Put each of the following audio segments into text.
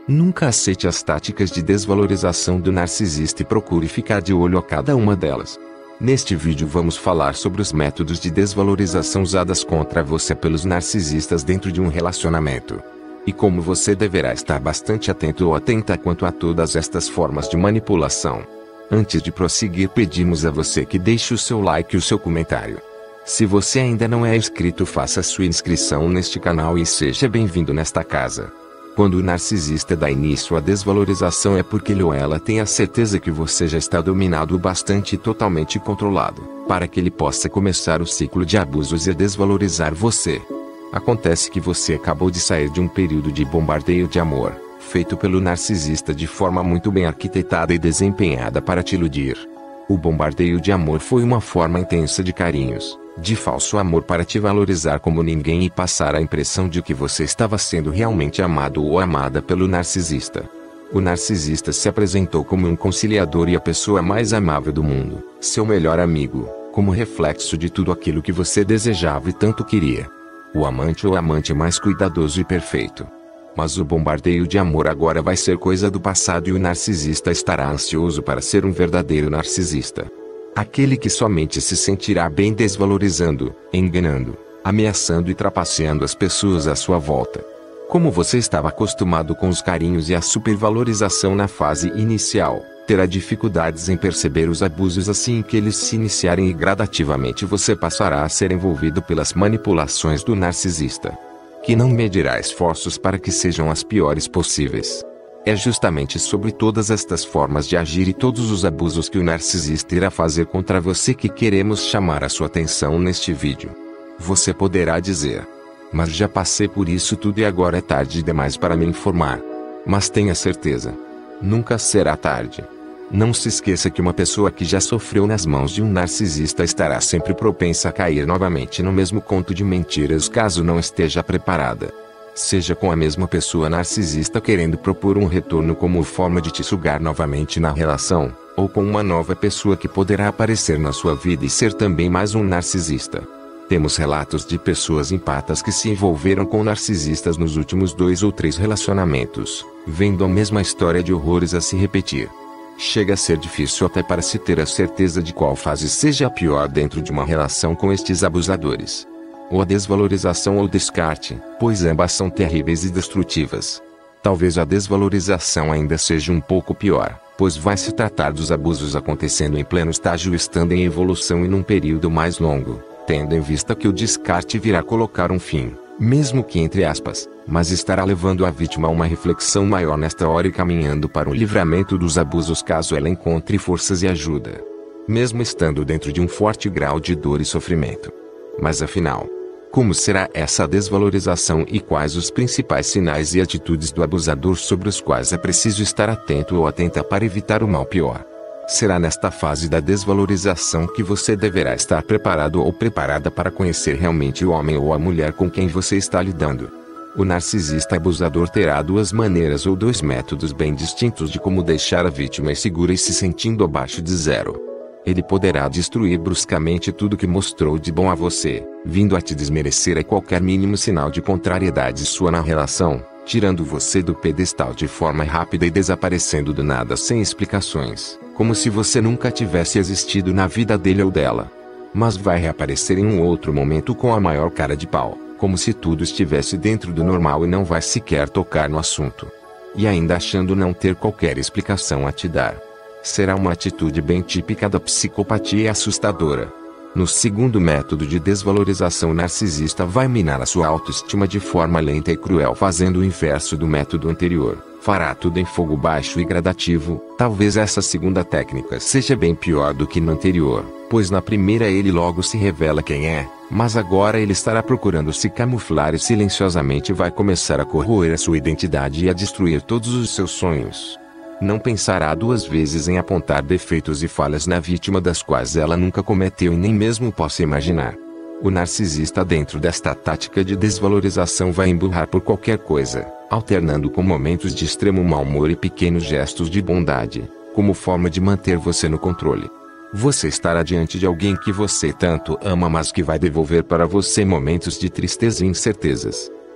Nunca aceite as táticas de desvalorização do narcisista e procure ficar de olho a cada uma delas. Neste vídeo vamos falar sobre os métodos de desvalorização usados contra você pelos narcisistas dentro de um relacionamento. E como você deverá estar bastante atento ou atenta quanto a todas estas formas de manipulação. Antes de prosseguir, pedimos a você que deixe o seu like e o seu comentário. Se você ainda não é inscrito, faça sua inscrição neste canal e seja bem-vindo nesta casa. Quando o narcisista dá início à desvalorização é porque ele ou ela tem a certeza que você já está dominado o bastante e totalmente controlado, para que ele possa começar o ciclo de abusos e desvalorizar você. Acontece que você acabou de sair de um período de bombardeio de amor, feito pelo narcisista de forma muito bem arquitetada e desempenhada para te iludir. O bombardeio de amor foi uma forma intensa de carinhos, de falso amor para te valorizar como ninguém e passar a impressão de que você estava sendo realmente amado ou amada pelo narcisista. O narcisista se apresentou como um conciliador e a pessoa mais amável do mundo, seu melhor amigo, como reflexo de tudo aquilo que você desejava e tanto queria. O amante ou amante mais cuidadoso e perfeito. Mas o bombardeio de amor agora vai ser coisa do passado e o narcisista estará ansioso para ser um verdadeiro narcisista. Aquele que somente se sentirá bem desvalorizando, enganando, ameaçando e trapaceando as pessoas à sua volta. Como você estava acostumado com os carinhos e a supervalorização na fase inicial, terá dificuldades em perceber os abusos assim que eles se iniciarem e gradativamente você passará a ser envolvido pelas manipulações do narcisista, que não medirá esforços para que sejam as piores possíveis. É justamente sobre todas estas formas de agir e todos os abusos que o narcisista irá fazer contra você que queremos chamar a sua atenção neste vídeo. Você poderá dizer: mas já passei por isso tudo e agora é tarde demais para me informar. Mas tenha certeza, nunca será tarde. Não se esqueça que uma pessoa que já sofreu nas mãos de um narcisista estará sempre propensa a cair novamente no mesmo conto de mentiras caso não esteja preparada. Seja com a mesma pessoa narcisista querendo propor um retorno como forma de te sugar novamente na relação, ou com uma nova pessoa que poderá aparecer na sua vida e ser também mais um narcisista. Temos relatos de pessoas empatas que se envolveram com narcisistas nos últimos 2 ou 3 relacionamentos, vendo a mesma história de horrores a se repetir. Chega a ser difícil até para se ter a certeza de qual fase seja a pior dentro de uma relação com estes abusadores. Ou a desvalorização ou descarte, pois ambas são terríveis e destrutivas. Talvez a desvalorização ainda seja um pouco pior, pois vai se tratar dos abusos acontecendo em pleno estágio estando em evolução e num período mais longo, tendo em vista que o descarte virá colocar um fim, mesmo que entre aspas, mas estará levando a vítima a uma reflexão maior nesta hora e caminhando para o livramento dos abusos caso ela encontre forças e ajuda, mesmo estando dentro de um forte grau de dor e sofrimento. Mas afinal, como será essa desvalorização e quais os principais sinais e atitudes do abusador sobre os quais é preciso estar atento ou atenta para evitar o mal pior? Será nesta fase da desvalorização que você deverá estar preparado ou preparada para conhecer realmente o homem ou a mulher com quem você está lidando. O narcisista abusador terá 2 maneiras ou 2 métodos bem distintos de como deixar a vítima insegura e se sentindo abaixo de zero. Ele poderá destruir bruscamente tudo que mostrou de bom a você, vindo a te desmerecer a qualquer mínimo sinal de contrariedade sua na relação, tirando você do pedestal de forma rápida e desaparecendo do nada sem explicações, como se você nunca tivesse existido na vida dele ou dela. Mas vai reaparecer em um outro momento com a maior cara de pau, como se tudo estivesse dentro do normal e não vai sequer tocar no assunto. E ainda achando não ter qualquer explicação a te dar. Será uma atitude bem típica da psicopatia e assustadora. No segundo método de desvalorização, o narcisista vai minar a sua autoestima de forma lenta e cruel, fazendo o inverso do método anterior. Fará tudo em fogo baixo e gradativo. Talvez essa segunda técnica seja bem pior do que no anterior, pois na primeira ele logo se revela quem é, mas agora ele estará procurando se camuflar e silenciosamente vai começar a corroer a sua identidade e a destruir todos os seus sonhos. Não pensará 2 vezes em apontar defeitos e falhas na vítima das quais ela nunca cometeu e nem mesmo possa imaginar. O narcisista dentro desta tática de desvalorização vai emburrar por qualquer coisa, alternando com momentos de extremo mau humor e pequenos gestos de bondade, como forma de manter você no controle. Você estará diante de alguém que você tanto ama, mas que vai devolver para você momentos de tristeza e incertezas.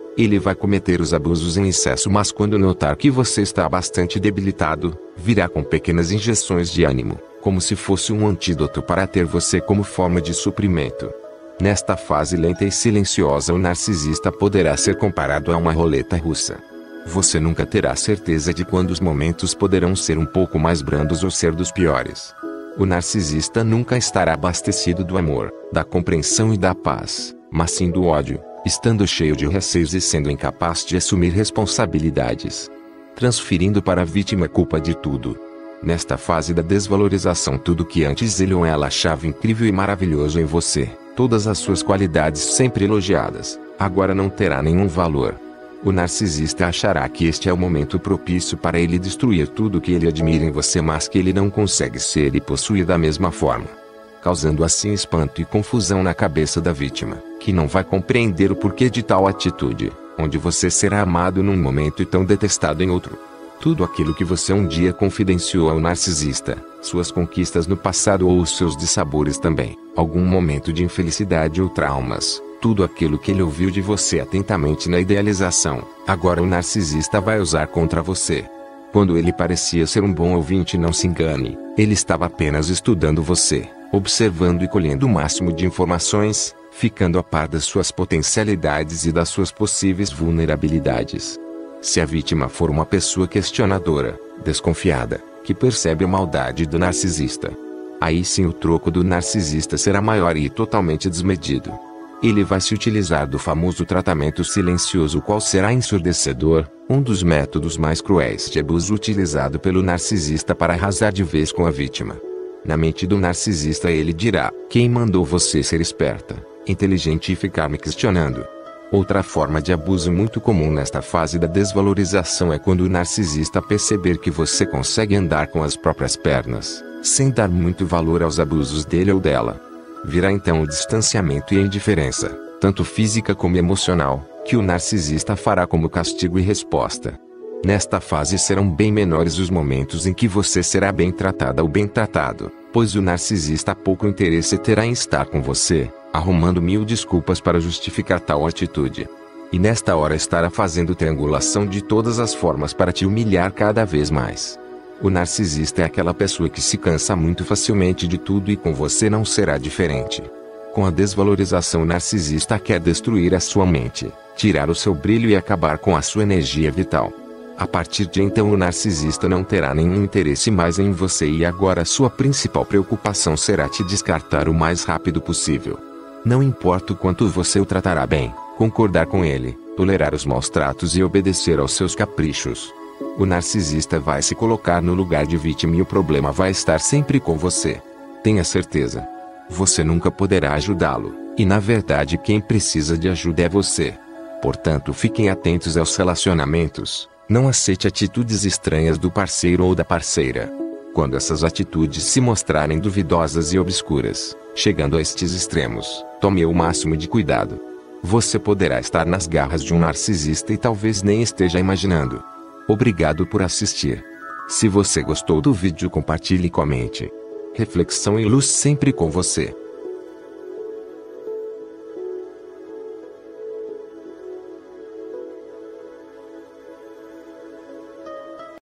Ele vai cometer os abusos em excesso, mas quando notar que você está bastante debilitado, virá com pequenas injeções de ânimo, como se fosse um antídoto para ter você como forma de suprimento. Nesta fase lenta e silenciosa, o narcisista poderá ser comparado a uma roleta russa. Você nunca terá certeza de quando os momentos poderão ser um pouco mais brandos ou ser dos piores. O narcisista nunca estará abastecido do amor, da compreensão e da paz, mas sim do ódio, estando cheio de receios e sendo incapaz de assumir responsabilidades, transferindo para a vítima a culpa de tudo. Nesta fase da desvalorização, tudo que antes ele ou ela achava incrível e maravilhoso em você, todas as suas qualidades sempre elogiadas, agora não terá nenhum valor. O narcisista achará que este é o momento propício para ele destruir tudo que ele admira em você, mas que ele não consegue ser e possuir da mesma forma, causando assim espanto e confusão na cabeça da vítima, que não vai compreender o porquê de tal atitude, onde você será amado num momento e tão detestado em outro. Tudo aquilo que você um dia confidenciou ao narcisista, suas conquistas no passado ou os seus dissabores também, algum momento de infelicidade ou traumas, tudo aquilo que ele ouviu de você atentamente na idealização, agora o narcisista vai usar contra você. Quando ele parecia ser um bom ouvinte, não se engane, ele estava apenas estudando você, observando e colhendo o máximo de informações, ficando a par das suas potencialidades e das suas possíveis vulnerabilidades. Se a vítima for uma pessoa questionadora, desconfiada, que percebe a maldade do narcisista, aí sim o troco do narcisista será maior e totalmente desmedido. Ele vai se utilizar do famoso tratamento silencioso, o qual será ensurdecedor, um dos métodos mais cruéis de abuso utilizado pelo narcisista para arrasar de vez com a vítima. Na mente do narcisista ele dirá: quem mandou você ser esperta, inteligente e ficar me questionando? Outra forma de abuso muito comum nesta fase da desvalorização é quando o narcisista perceber que você consegue andar com as próprias pernas, sem dar muito valor aos abusos dele ou dela. Virá então o distanciamento e a indiferença, tanto física como emocional, que o narcisista fará como castigo e resposta. Nesta fase serão bem menores os momentos em que você será bem tratada ou bem tratado, pois o narcisista pouco interesse terá em estar com você, arrumando mil desculpas para justificar tal atitude. E nesta hora estará fazendo triangulação de todas as formas para te humilhar cada vez mais. O narcisista é aquela pessoa que se cansa muito facilmente de tudo e com você não será diferente. Com a desvalorização, o narcisista quer destruir a sua mente, tirar o seu brilho e acabar com a sua energia vital. A partir de então o narcisista não terá nenhum interesse mais em você e agora sua principal preocupação será te descartar o mais rápido possível. Não importa o quanto você o tratará bem, concordar com ele, tolerar os maus tratos e obedecer aos seus caprichos. O narcisista vai se colocar no lugar de vítima e o problema vai estar sempre com você. Tenha certeza. Você nunca poderá ajudá-lo, e na verdade quem precisa de ajuda é você. Portanto, fiquem atentos aos relacionamentos. Não aceite atitudes estranhas do parceiro ou da parceira. Quando essas atitudes se mostrarem duvidosas e obscuras, chegando a estes extremos, tome o máximo de cuidado. Você poderá estar nas garras de um narcisista e talvez nem esteja imaginando. Obrigado por assistir. Se você gostou do vídeo, compartilhe e comente. Reflexão e luz sempre com você.